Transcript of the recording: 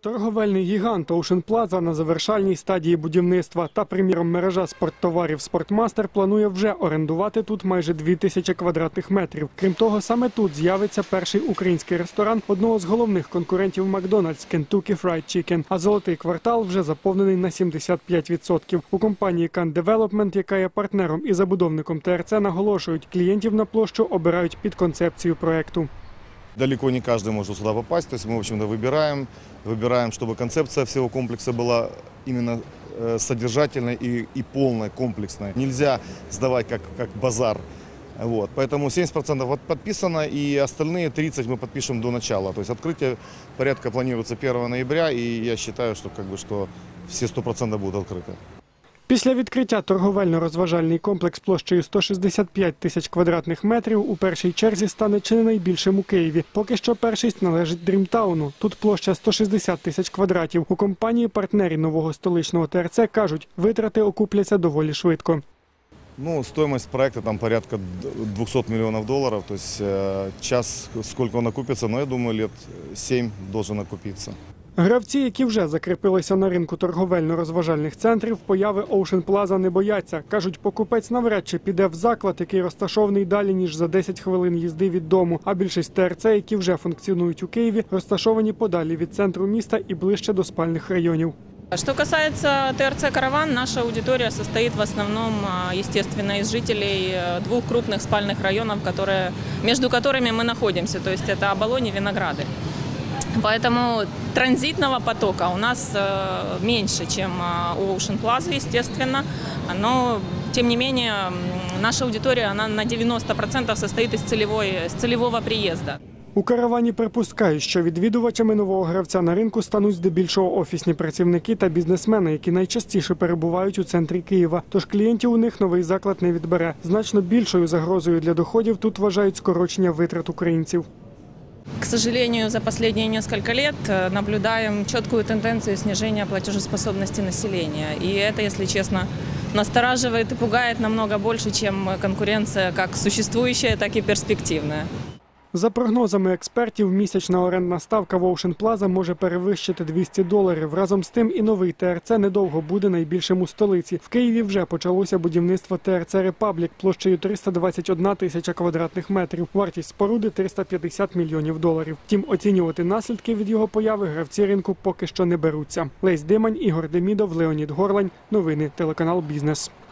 Торговельний гігант Ocean Plaza на завершальній стадії будівництва. Та, приміром, мережа спорттоварів «Спортмастер» планує вже орендувати тут майже 2000 квадратних метрів. Крім того, саме тут з'явиться перший український ресторан одного з головних конкурентів «Макдональдс» – Kentucky Fried Chicken. А золотий квартал вже заповнений на 75%. У компанії Can Development, яка є партнером і забудовником ТРЦ, наголошують, клієнтів на площу обирають під концепцію проекту. Далеко не каждый может сюда попасть, то есть мы, в общем-то, выбираем, чтобы концепция всего комплекса была именно содержательной и полной, комплексной. Нельзя сдавать как базар. Вот. Поэтому 70% подписано, и остальные 30% мы подпишем до начала. То есть открытие порядка планируется 1 ноября, и я считаю, что все 100% будут открыты. Після відкриття торговельно-розважальний комплекс площею 165 тисяч квадратних метрів у першій черзі стане чи не найбільшим у Києві. Поки що першість належить Дрімтауну. Тут площа 160 тисяч квадратів. У компанії-партнері нового столичного ТРЦ кажуть, витрати окупляться доволі швидко. Стоимость проекта там порядка $200 миллионов. То есть час, сколько он окупится, но я думаю, лет 7 должен окупиться. Гравці, які вже закріпилися на ринку торговельно-розважальних центрів, появи Ocean Plaza не бояться. Кажуть, покупець навряд чи піде в заклад, який розташований далі, ніж за 10 хвилин їзди від дому. А більшість ТРЦ, які вже функціонують у Києві, розташовані подалі від центру міста і ближче до спальних районів. Что касается ТРЦ «Караван», наша аудитория состоит в основном, естественно, из жителей двух крупных спальных районов, между которыми мы находимся, то есть это Оболонь и Винограды. Поэтому транзитного потока у нас меньше, чем у Ocean Plaza, естественно. Но, тем не менее, наша аудитория она на 90% состоит из целевого приезда. У «Каравані» припускають, що відвідувачами нового гравця на ринку стануть здебільшого офісні працівники та бізнесмени, які найчастіше перебувають у центрі Києва. Тож клієнтів у них новий заклад не відбере. Значно більшою загрозою для доходів тут вважають скорочення витрат українців. К сожалению, за последние несколько лет наблюдаем четкую тенденцию снижения платежеспособности населения. И это, если честно, настораживает и пугает намного больше, чем конкуренция как существующая, так и перспективная. За прогнозами експертів, місячна орендна ставка в Ocean Plaza може перевищити $200. Разом з тим і новий ТРЦ недовго буде найбільшим у столиці. В Києві вже почалося будівництво ТРЦ «Репаблік» площею 321 тисяча квадратних метрів. Вартість споруди – $350 мільйонів. Втім, оцінювати наслідки від його появи гравці ринку поки що не беруться. Лесь Димань, Ігор Демідов, Леонід Горлань. Новини телеканал «Бізнес».